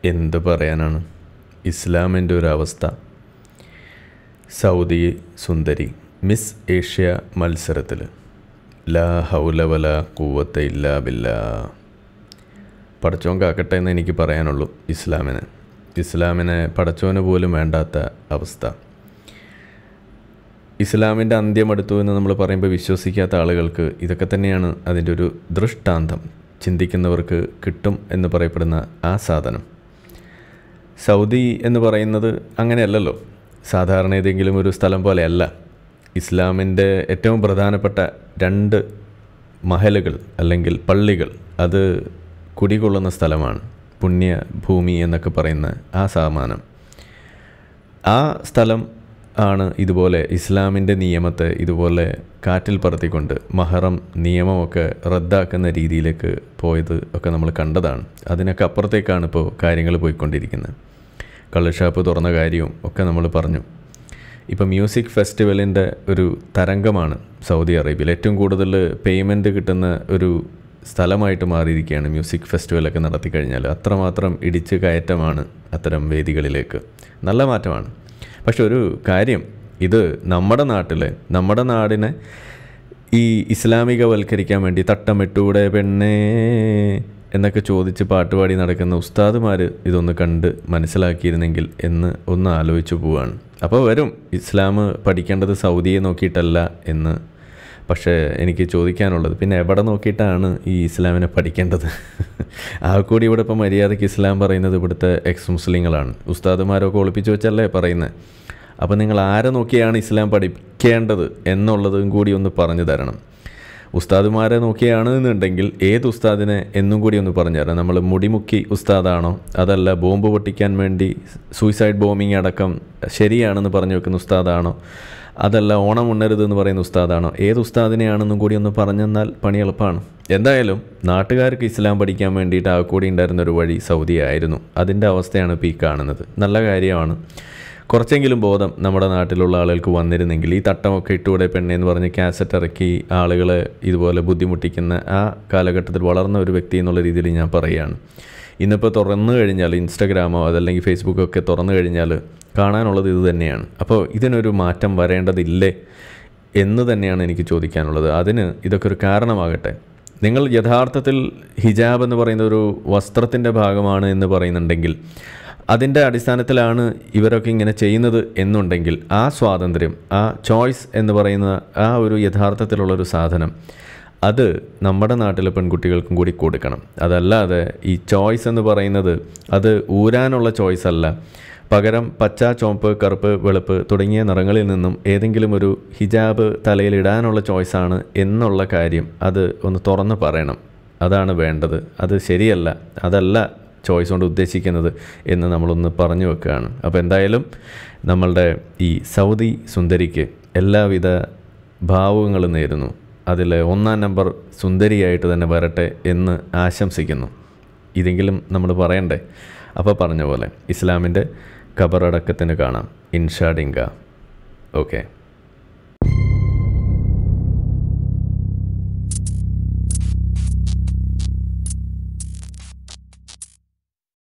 എന്ത് പറയാനാണ് ഇസ്ലാമിൻ്റെ ഒരു അവസ്ഥ. സൗദി സുന്ദരി മിസ് ഏഷ്യ മത്സരത്തിൽ ലാ ഹൗല വലാ ഖുവത ഇല്ലാ ബില്ലാ. പടച്ചോൻ കാക്കട്ടെ എന്ന് എനിക്ക് പറയാനുള്ളൂ. ഇസ്ലാമിനെ പടച്ചോന് പോലും വേണ്ടാത്ത അവസ്ഥ. ഇസ്ലാമിൻ്റെ അന്ത്യമെടുത്തു എന്ന് നമ്മൾ പറയുമ്പോൾ വിശ്വസിക്കാത്ത ആളുകൾക്ക് ഇതൊക്കെ തന്നെയാണ് അതിൻ്റെ ഒരു ദൃഷ്ടാന്തം. ചിന്തിക്കുന്നവർക്ക് കിട്ടും എന്ന് പറയപ്പെടുന്ന ആ സാധനം. സൗദി എന്ന് പറയുന്നത് അങ്ങനെയല്ലല്ലോ. സാധാരണ ഏതെങ്കിലും ഒരു സ്ഥലം പോലെയല്ല. ഇസ്ലാമിൻ്റെ ഏറ്റവും പ്രധാനപ്പെട്ട 2 മഹലുകൾ അല്ലെങ്കിൽ പള്ളികൾ അത് കുടികൊള്ളുന്ന സ്ഥലമാണ്. പുണ്യഭൂമി എന്നൊക്കെ പറയുന്ന ആ സാമാനം. ആ സ്ഥലം ആണ് ഇതുപോലെ ഇസ്ലാമിൻ്റെ നിയമത്തെ ഇതുപോലെ കാറ്റിൽ പറത്തിക്കൊണ്ട് മഹറം നിയമമൊക്കെ റദ്ദാക്കുന്ന രീതിയിലേക്ക് പോയത് ഒക്കെ നമ്മൾ കണ്ടതാണ്. അതിനൊക്കെ അപ്പുറത്തേക്കാണ് ഇപ്പോൾ കാര്യങ്ങൾ പോയിക്കൊണ്ടിരിക്കുന്നത്. കള്ളുഷാപ്പ് തുറന്ന കാര്യവും ഒക്കെ നമ്മൾ പറഞ്ഞു. ഇപ്പോൾ മ്യൂസിക് ഫെസ്റ്റിവലിൻ്റെ ഒരു തരംഗമാണ് സൗദി അറേബ്യയിൽ. ഏറ്റവും കൂടുതൽ പേയ്മെൻറ്റ് കിട്ടുന്ന ഒരു സ്ഥലമായിട്ട് മാറിയിരിക്കുകയാണ് മ്യൂസിക് ഫെസ്റ്റിവലൊക്കെ നടത്തി കഴിഞ്ഞാൽ. അത്രമാത്രം ഇടിച്ച് കയറ്റമാണ് അത്തരം വേദികളിലേക്ക്. നല്ല മാറ്റമാണ്. പക്ഷെ ഒരു കാര്യം, ഇത് നമ്മുടെ നാടിനെ ഈ ഇസ്ലാമികവൽക്കരിക്കാൻ വേണ്ടി തട്ടമിട്ടൂടെ പെണ്ണേ എന്നൊക്കെ ചോദിച്ച് പാട്ടുപാടി നടക്കുന്ന ഉസ്താദുമാർ ഇതൊന്ന് കണ്ട് മനസ്സിലാക്കിയിരുന്നെങ്കിൽ എന്ന് ഒന്ന് ആലോചിച്ചു പോവാണ്. അപ്പോൾ വരും ഇസ്ലാം പഠിക്കേണ്ടത് സൗദിയെ നോക്കിയിട്ടല്ല എന്ന്. പക്ഷേ എനിക്ക് ചോദിക്കാനുള്ളത്, പിന്നെ എവിടെ നോക്കിയിട്ടാണ് ഈ ഇസ്ലാമിനെ പഠിക്കേണ്ടത്? ആ കൂടി ഇവിടെ ഇപ്പോൾ മര്യാദയ്ക്ക് ഇസ്ലാം പറയുന്നത് ഇവിടുത്തെ എക്സ് മുസ്ലിങ്ങളാണ്. ഉസ്താദുമാരൊക്കെ ഒളിപ്പിച്ച് വെച്ചല്ലേ പറയുന്നത്. അപ്പോൾ നിങ്ങൾ ആരെ നോക്കിയാണ് ഇസ്ലാം പഠിക്കേണ്ടത് എന്നുള്ളതും കൂടി ഒന്ന് പറഞ്ഞു തരണം. ഉസ്താദുമാരെ നോക്കിയാണ് എന്നുണ്ടെങ്കിൽ ഏത് ഉസ്താദിനെ എന്നും കൂടി ഒന്ന് പറഞ്ഞു തരണം. നമ്മൾ മുടിമുക്കി ഉസ്താദാണോ, അതല്ല ബോംബ് പൊട്ടിക്കാൻ വേണ്ടി സൂയിസൈഡ് ബോംബിങ് അടക്കം ശരിയാണെന്ന് പറഞ്ഞു വെക്കുന്ന ഉസ്താദാണോ, അതല്ല ഓണം ഉണ്ണരുത് എന്ന് പറയുന്ന ഉസ്താദാണോ, ഏത് ഉസ്താദിനെയാണെന്നും കൂടി ഒന്ന് പറഞ്ഞെന്നാൽ പണി എളുപ്പമാണ്. എന്തായാലും നാട്ടുകാർക്ക് ഇസ്ലാം പഠിക്കാൻ വേണ്ടിയിട്ട് ആ കൂടി ഉണ്ടായിരുന്നൊരു വഴി സൗദി ആയിരുന്നു. അതിൻ്റെ അവസ്ഥയാണ് ഇപ്പോൾ ഈ കാണുന്നത്. നല്ല കാര്യമാണ്. കുറച്ചെങ്കിലും ബോധം നമ്മുടെ നാട്ടിലുള്ള ആളുകൾക്ക് വന്നിരുന്നെങ്കിൽ ഈ തട്ടമൊക്കെ ഇട്ടുകൂടെ പെണ്ണെ എന്ന് പറഞ്ഞ് കാസറ്റ് ഇറക്കി ആളുകളെ ഇതുപോലെ ബുദ്ധിമുട്ടിക്കുന്ന ആ കാലഘട്ടത്തിൽ വളർന്ന ഒരു വ്യക്തി എന്നുള്ള രീതിയിൽ ഞാൻ പറയുകയാണ്. ഇന്നിപ്പോൾ തുറന്നു കഴിഞ്ഞാൽ ഇൻസ്റ്റഗ്രാമോ അതല്ലെങ്കിൽ ഫേസ്ബുക്കൊക്കെ തുറന്നു കഴിഞ്ഞാൽ കാണാനുള്ളത് ഇത് തന്നെയാണ്. അപ്പോൾ ഇതിനൊരു മാറ്റം വരേണ്ടതില്ലേ എന്ന് തന്നെയാണ് എനിക്ക് ചോദിക്കാനുള്ളത്. അതിന് ഇതൊക്കെ ഒരു കാരണമാകട്ടെ. നിങ്ങൾ യഥാർത്ഥത്തിൽ ഹിജാബ് എന്ന് പറയുന്ന ഒരു വസ്ത്രത്തിൻ്റെ ഭാഗമാണ് എന്ന് പറയുന്നുണ്ടെങ്കിൽ, അതിൻ്റെ അടിസ്ഥാനത്തിലാണ് ഇവരൊക്കെ ഇങ്ങനെ ചെയ്യുന്നത് എന്നുണ്ടെങ്കിൽ, ആ സ്വാതന്ത്ര്യം, ആ ചോയ്സ് എന്ന് പറയുന്ന ആ ഒരു യഥാർത്ഥത്തിലുള്ളൊരു സാധനം അത് നമ്മുടെ നാട്ടിലെ പെൺകുട്ടികൾക്കും കൂടി കൊടുക്കണം. അതല്ലാതെ ഈ ചോയ്സ് എന്ന് പറയുന്നത് അത് ഊരാനുള്ള ചോയ്സ് അല്ല. പകരം പച്ച, ചുവപ്പ്, കറുപ്പ്, വെളുപ്പ് തുടങ്ങിയ നിറങ്ങളിൽ നിന്നും ഏതെങ്കിലും ഒരു ഹിജാബ് തലയിലിടാനുള്ള ചോയ്സാണ് എന്നുള്ള കാര്യം അത് ഒന്ന് തുറന്ന് പറയണം. അതാണ് വേണ്ടത്. അത് ശരിയല്ല, അതല്ല ചോയ്സ് കൊണ്ട് ഉദ്ദേശിക്കുന്നത് എന്ന് നമ്മളൊന്ന് പറഞ്ഞു വെക്കുകയാണ്. അപ്പോൾ എന്തായാലും നമ്മളുടെ ഈ സൗദി സുന്ദരിക്ക് എല്ലാവിധ ഭാവുകങ്ങളും നേരുന്നു. അതിൽ 1-ാം നമ്പർ സുന്ദരിയായിട്ട് തന്നെ വരട്ടെ എന്ന് ആശംസിക്കുന്നു. ഇതെങ്കിലും നമ്മൾ പറയണ്ടേ? അപ്പോൾ പറഞ്ഞ പോലെ ഇസ്ലാമിൻ്റെ ഖബറടക്കത്തിന് കാണാം. ഇൻഷാ ഡിങ്ക. ഓക്കെ.